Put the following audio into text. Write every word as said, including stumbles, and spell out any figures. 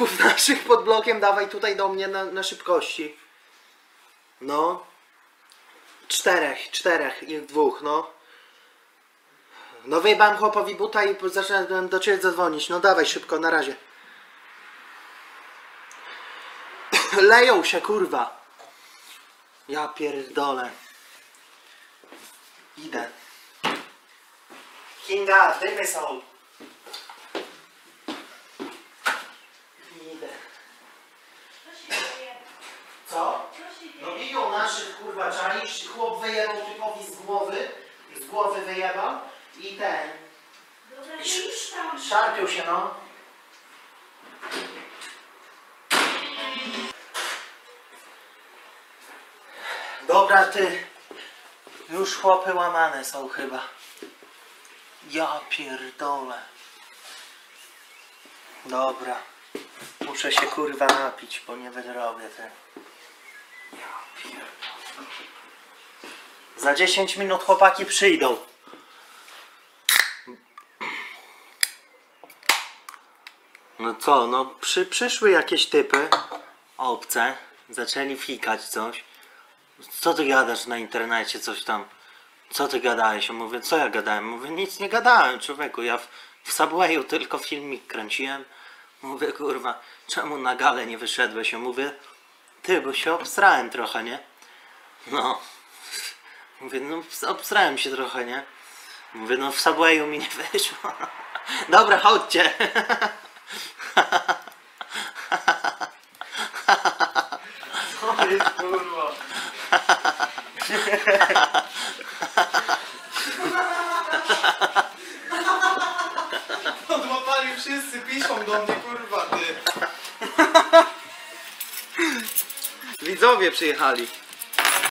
naszych pod blokiem, dawaj tutaj do mnie na, na szybkości. No. Czterech, czterech i dwóch, no. No wyjebałem chłopowi buta i zacząłem do ciebie zadzwonić. No dawaj szybko, na razie. Leją się, kurwa. Ja pierdolę. Idę. Kinga, dymy są. Idę. Co? No biją naszych, kurwa, czaisz. Chłop wyjebał typowi z głowy. Z głowy wyjebał. I ten. Szarpią się, no. Dobra, ty. Już chłopy łamane są chyba. Ja pierdolę. Dobra. Muszę się kurwa napić, bo nie wyrobię ten. Ja pierdolę. Za dziesięć minut chłopaki przyjdą. No co, no przy, przyszły jakieś typy obce. Zaczęli fikać coś. Co ty gadasz na internecie, coś tam? Co ty gadałeś? Ja mówię, co ja gadałem? Mówię, nic nie gadałem, człowieku. Ja w, w Subwayu tylko filmik kręciłem. Mówię, kurwa, czemu na galę nie wyszedłeś? Ja mówię, ty, bo się obsrałem trochę, nie? No. Mówię, no obsrałem się trochę, nie? Mówię, no w Subwayu mi nie wyszło. Dobra, chodźcie. Co jest, kurwa? Odłapali wszyscy, piszą do mnie, kurwa, ty. Widzowie przyjechali.